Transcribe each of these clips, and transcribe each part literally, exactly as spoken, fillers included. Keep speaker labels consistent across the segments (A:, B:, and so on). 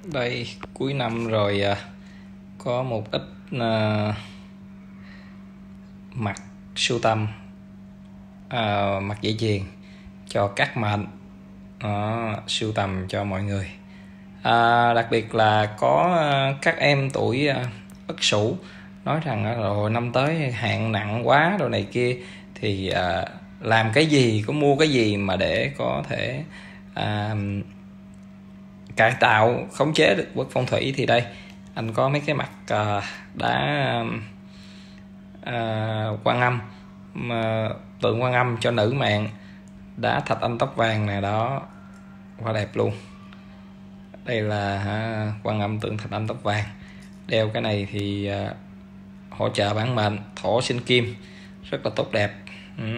A: Đây cuối năm rồi, à, có một ít à, mặt sưu tầm à, mặt dây chuyền cho các mệnh, đó, sưu tầm cho mọi người. À, đặc biệt là có à, các em tuổi à, Ất Sửu nói rằng à, rồi năm tới hạn nặng quá rồi này kia, thì à, làm cái gì, có mua cái gì mà để có thể à, cải tạo khống chế được bất phong thủy. Thì đây anh có mấy cái mặt uh, đá uh, Quan Âm, mà tượng Quan Âm cho nữ mạng, đá thạch anh tóc vàng này đó, quá đẹp luôn. Đây là uh, Quan Âm tượng thạch anh tóc vàng. Đeo cái này thì uh, hỗ trợ bản mệnh thổ sinh kim, rất là tốt đẹp. ừ.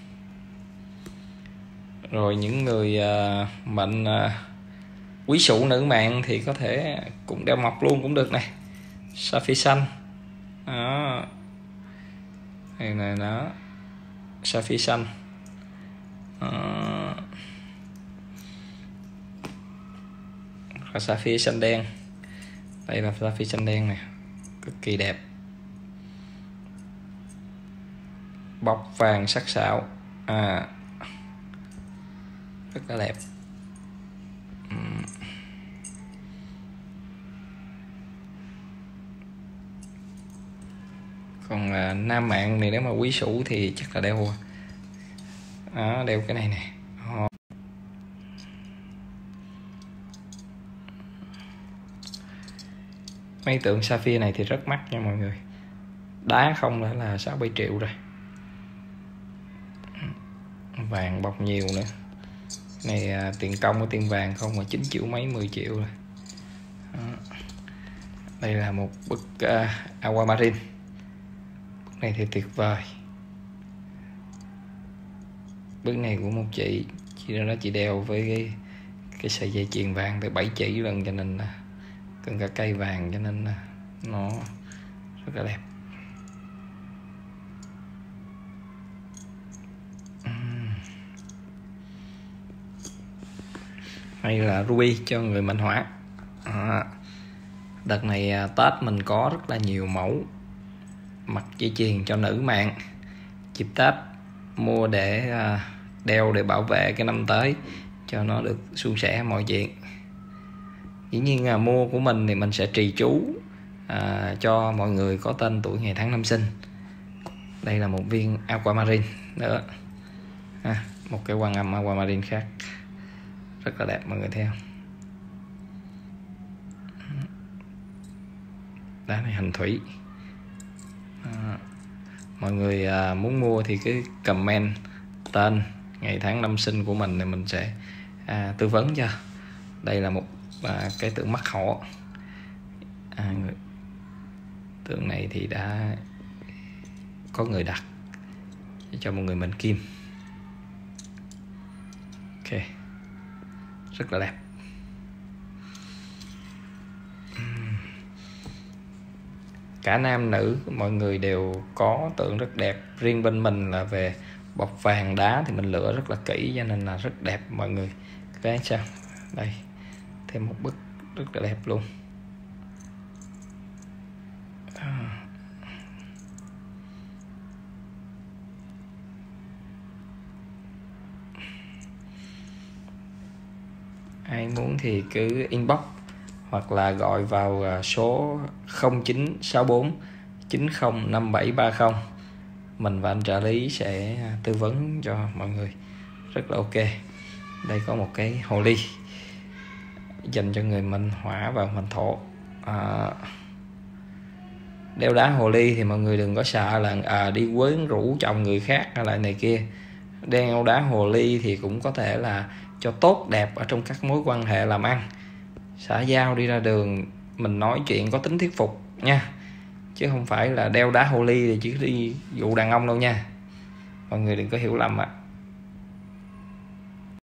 A: Rồi những người uh, mệnh uh, quý sửu nữ mạng thì có thể cũng đeo mọc luôn cũng được này. Sapphire xanh đó, này này đó, sapphire xanh đó. Và sapphire xanh đen, đây là sapphire xanh đen này, cực kỳ đẹp, bọc vàng sắc sảo, à, rất là đẹp. Còn à, nam mạng này nếu mà quý sửu thì chắc là đeo đó, đeo cái này nè. Mấy tượng sapphire này thì rất mắc nha mọi người, đá không đã là sáu bảy triệu rồi, vàng bọc nhiều nữa. Này à, tiền công của tiền vàng không mà chín triệu mấy, mười triệu rồi đó. Đây là một bức uh, aquamarine, bức này thì tuyệt vời. Bức này của một chị chị đó chị đeo với cái, cái sợi dây chuyền vàng tới bảy chỉ lần, cho nên là cần cả cây vàng, cho nên là nó rất là đẹp. Hay là ruby cho người mệnh hỏa. à, Đợt này à, Tết mình có rất là nhiều mẫu mặt dây chuyền cho nữ mạng, dịp Tết mua để à, đeo để bảo vệ cái năm tới cho nó được suôn sẻ mọi chuyện. Dĩ nhiên là mua của mình thì mình sẽ trì chú à, cho mọi người có tên tuổi ngày tháng năm sinh. Đây là một viên aquamarine nữa, à, một cái Quan Âm aquamarine khác, rất là đẹp mọi người thấy không? Đá này hành thủy. à, Mọi người à, muốn mua thì cứ comment tên, ngày tháng năm sinh của mình thì mình sẽ à, tư vấn cho. Đây là một à, cái tượng mắt hổ. à, người, tượng này thì đã có người đặt cho một người mệnh kim. Ok, rất là đẹp. Cả nam nữ mọi người đều có tượng rất đẹp. Riêng bên mình là về bọc vàng đá thì mình lựa rất là kỹ, cho nên là rất đẹp mọi người. Cái sao đây thêm một bức rất là đẹp luôn. à. Ai muốn thì cứ inbox hoặc là gọi vào số không chín sáu bốn chín không năm bảy ba không. Mình và anh trợ lý sẽ tư vấn cho mọi người rất là ok. Đây có một cái hồ ly dành cho người mệnh hỏa và mệnh thổ. à, Đeo đá hồ ly thì mọi người đừng có sợ là à, đi quyến rũ chồng người khác hay là này kia. Đeo đá hồ ly thì cũng có thể là cho tốt đẹp ở trong các mối quan hệ làm ăn, xã giao, đi ra đường mình nói chuyện có tính thuyết phục nha, chứ không phải là đeo đá hồ ly thì chỉ đi dụ đàn ông đâu nha, mọi người đừng có hiểu lầm ạ.